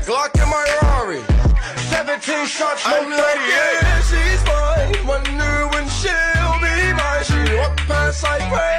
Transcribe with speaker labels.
Speaker 1: Glock in my Rari. 17 shots, no lady.
Speaker 2: Yeah, she's mine. Wonder when she'll be mine. She walk past like crazy.